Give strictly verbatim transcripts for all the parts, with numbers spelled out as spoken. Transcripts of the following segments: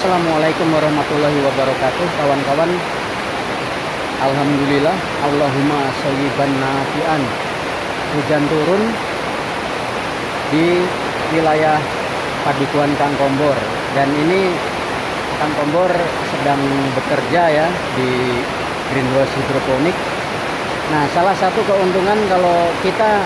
Assalamualaikum warahmatullahi wabarakatuh, kawan-kawan. Alhamdulillah, Allahumma sholiban nafi'an. Hujan turun di wilayah Padukuhan Kang Kombor, dan ini Kang Kombor sedang bekerja ya di greenhouse hidroponik. Nah, salah satu keuntungan kalau kita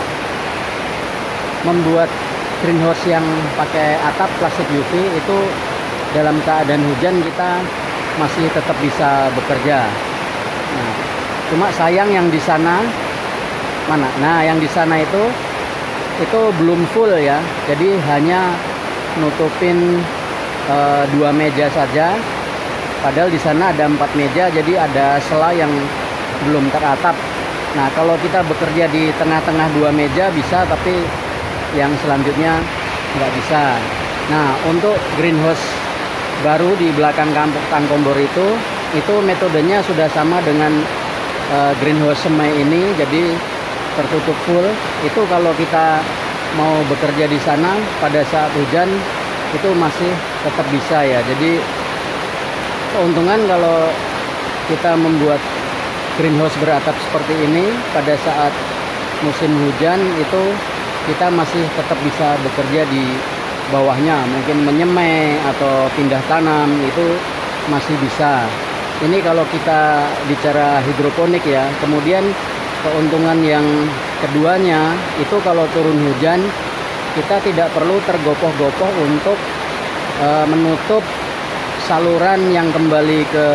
membuat greenhouse yang pakai atap plastik U V itu, dalam keadaan hujan kita masih tetap bisa bekerja. Nah, cuma sayang yang di sana mana? Nah, yang di sana itu itu belum full ya. Jadi hanya nutupin e, dua meja saja. Padahal di sana ada empat meja, jadi ada sela yang belum teratap. Nah, kalau kita bekerja di tengah-tengah dua meja bisa, tapi yang selanjutnya nggak bisa. Nah, untuk greenhouse baru di belakang kampung Kang Kombor itu, itu metodenya sudah sama dengan uh, greenhouse semai ini, jadi tertutup full. Itu kalau kita mau bekerja di sana pada saat hujan itu masih tetap bisa ya. Jadi keuntungan kalau kita membuat greenhouse beratap seperti ini pada saat musim hujan itu kita masih tetap bisa bekerja di bawahnya, mungkin menyemai atau pindah tanam itu masih bisa. Ini kalau kita bicara hidroponik ya. Kemudian keuntungan yang keduanya itu kalau turun hujan kita tidak perlu tergopoh-gopoh untuk e, menutup saluran yang kembali ke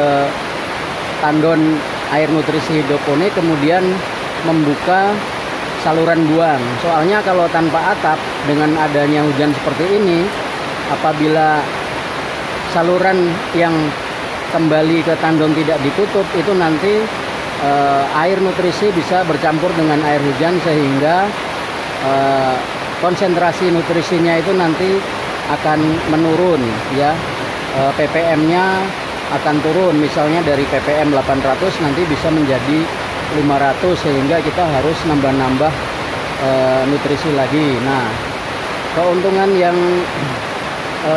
tandon air nutrisi hidroponik, kemudian membuka saluran buang. Soalnya kalau tanpa atap, dengan adanya hujan seperti ini, apabila saluran yang kembali ke tandon tidak ditutup, itu nanti e, air nutrisi bisa bercampur dengan air hujan, sehingga e, konsentrasi nutrisinya itu nanti akan menurun ya. e, P P M-nya akan turun, misalnya dari P P M delapan ratus nanti bisa menjadi lima ratus, sehingga kita harus nambah-nambah e, nutrisi lagi. Nah, keuntungan yang e,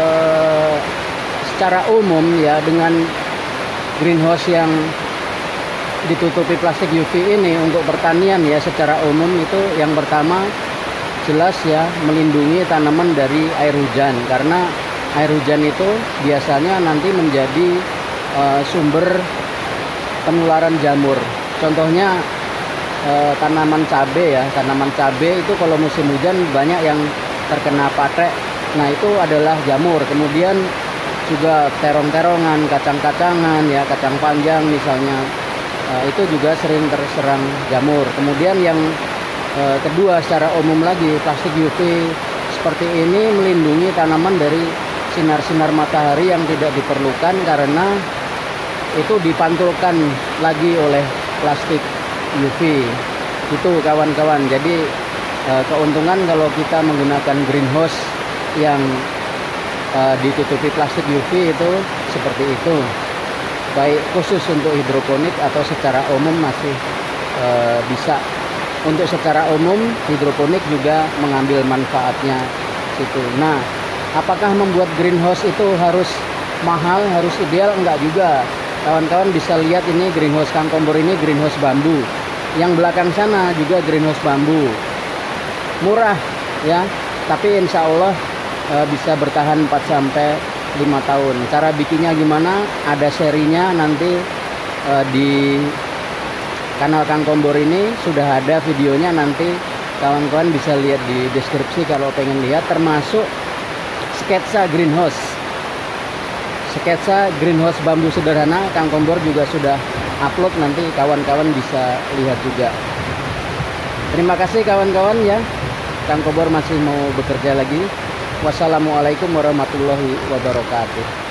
secara umum ya dengan greenhouse yang ditutupi plastik U V ini untuk pertanian ya, secara umum itu yang pertama jelas ya melindungi tanaman dari air hujan, karena air hujan itu biasanya nanti menjadi e, sumber penularan jamur. Contohnya eh, tanaman cabai ya, tanaman cabai itu kalau musim hujan banyak yang terkena patek. Nah, itu adalah jamur. Kemudian juga terong-terongan, kacang-kacangan ya, kacang panjang misalnya, eh, itu juga sering terserang jamur. Kemudian yang eh, kedua, secara umum lagi, plastik U V seperti ini melindungi tanaman dari sinar-sinar matahari yang tidak diperlukan, karena itu dipantulkan lagi oleh plastik U V itu, kawan-kawan. Jadi e, keuntungan kalau kita menggunakan greenhouse yang e, ditutupi plastik U V itu seperti itu, baik khusus untuk hidroponik atau secara umum masih e, bisa. Untuk secara umum hidroponik juga mengambil manfaatnya situ. Nah, apakah membuat greenhouse itu harus mahal, harus ideal? Enggak juga. Kawan-kawan bisa lihat ini greenhouse Kang Kombor, ini greenhouse bambu. Yang belakang sana juga greenhouse bambu. Murah ya, tapi insya Allah e, bisa bertahan empat sampai lima tahun. Cara bikinnya gimana? Ada serinya nanti e, di kanal Kang Kombor ini sudah ada videonya, nanti kawan-kawan bisa lihat di deskripsi kalau pengen lihat, termasuk sketsa greenhouse. Sketsa greenhouse bambu sederhana Kang Kombor juga sudah upload, nanti kawan-kawan bisa lihat juga. Terima kasih kawan-kawan ya. Kang Kombor masih mau bekerja lagi. Wassalamualaikum warahmatullahi wabarakatuh.